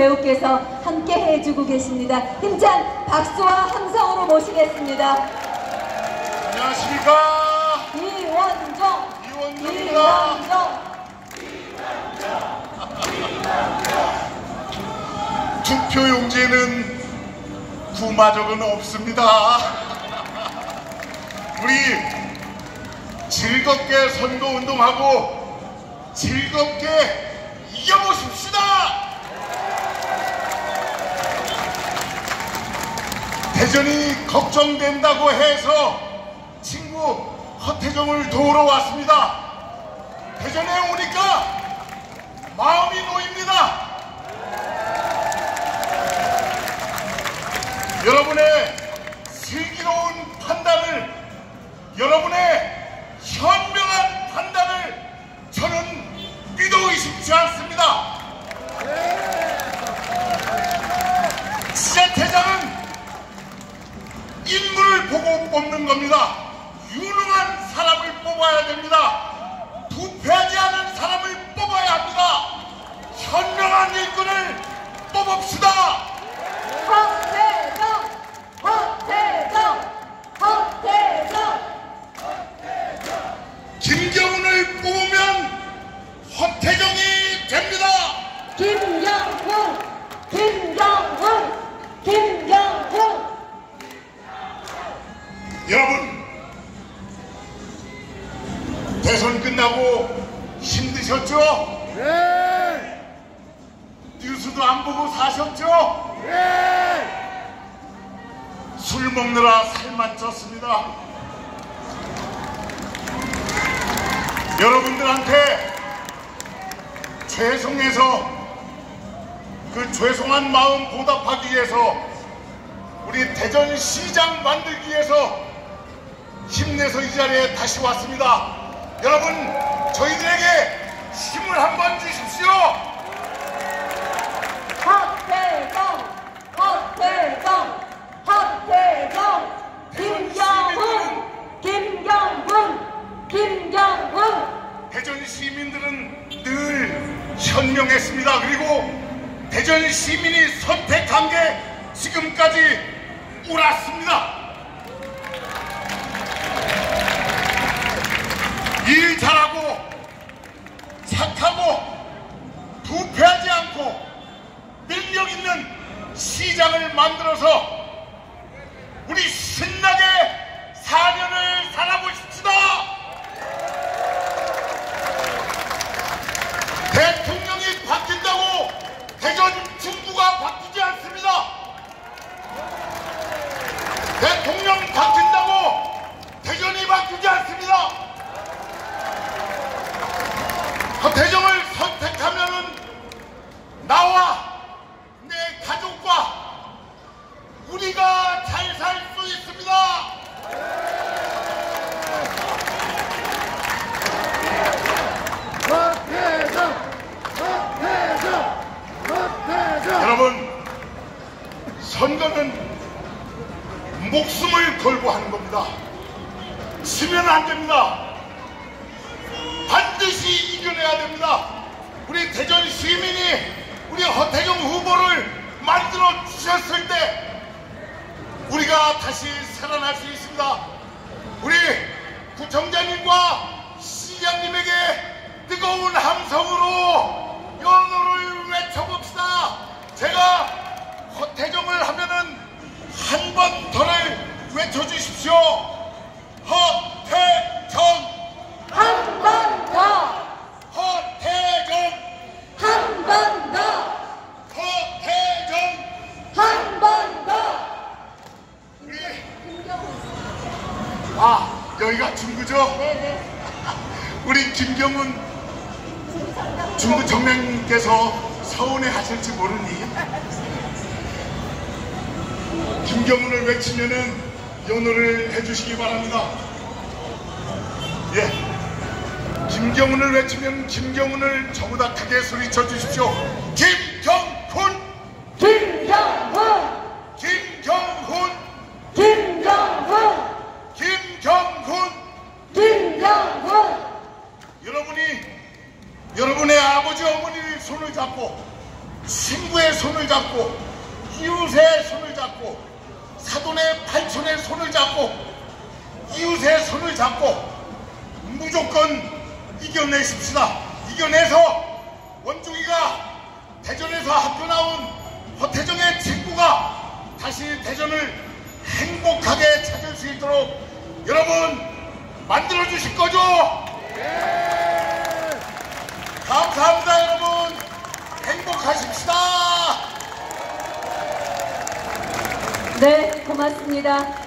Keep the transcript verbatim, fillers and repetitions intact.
배우께서 함께 해주고 계십니다. 힘찬 박수와 함성으로 모시겠습니다. 안녕하십니까. 이원종, 이원종입니다. 투표용지에는 구마적은 없습니다. 우리 즐겁게 선거운동하고 즐겁게 이겨보십시다. 대전이 걱정된다고 해서 친구 허태정을 도우러 왔습니다. 대전에 오니까 마음이 놓입니다. 여러분의 슬기로운 판단을, 여러분의 현명한 판단을 저는 믿어 의심치 않습니다. 지자체장은 인물을 보고 뽑는 겁니다. 유능한 사람을 뽑아야 됩니다. 부패하지 않은 사람을 뽑아야 합니다. 현명한 일꾼을 뽑읍시다. 허태정, 허태정, 허태정. 김경훈을 뽑으면 허태정이 됩니다. 김경훈, 김경훈, 김경훈. 여러분, 대선 끝나고 힘드셨죠? 네. 뉴스도 안 보고 사셨죠? 네. 술 먹느라 살만 쪘습니다. 여러분들한테 죄송해서 그 죄송한 마음 보답하기 위해서 우리 대전시장 만들기 위해서 힘내서 이 자리에 다시 왔습니다. 여러분, 저희들에게 힘을 한번 주십시오. 허태정, 허태정, 허태정. 김경훈, 김경훈, 김경훈. 대전 시민들은 늘 현명했습니다. 그리고 대전 시민이 선택한 게 지금까지 옳았습니다. 일 잘하고 착하고 부패하지 않고 능력 있는 시장을 만들어서 우리 신나게 사 년을 살아보십시다. 대통령이 바뀐다고 대전 중구가 바뀌지 않습니다. 대통령 바뀐다고 대전이 바뀌지 않습니다. 허태정을 선택하면은 나와 내 가족과 우리가 잘 살 수 있습니다. 허태정, 허태정, 허태정. 여러분, 선거는 목숨을 걸고 하는 겁니다. 지면 안 됩니다. 반드시 이겨내야 됩니다. 우리 대전 시민이 우리 허태정 후보를 만들어 주셨을 때 우리가 다시 살아날 수 있습니다. 우리 구청장님과 시장님에게 뜨거운 함성으로 연호를 외쳐봅시다. 제가 허태정을 하면은 한 번 더를 외쳐주십시오. 허태정, 한 번 더, 허태정, 한 번 더, 허태정. 한 번 더. 우리 아, 여기가 중구죠? 네네. 우리 김경훈 중구 정량님께서 서운해 하실지 모르니 김경훈을 외치면은 연호를 해주시기 바랍니다. 예, 김경훈을 외치면 김경훈을 저보다 크게 소리쳐 주십시오. 김경훈, 김경훈, 김경훈, 김경훈, 김경훈. 김경훈. 여러분이 여러분의 아버지 어머니의 손을 잡고 친구의 손 손을 잡고 이웃의 손을 잡고 사돈의 팔촌의 손을 잡고 이웃의 손을 잡고 무조건 이겨내십시다. 이겨내서 원종이가 대전에서 학교 나온 허태정의 친구가 다시 대전을 행복하게 찾을 수 있도록 여러분 만들어 주실 거죠? 예! 감사합니다. 여러분 행복하십시다. 네, 고맙습니다.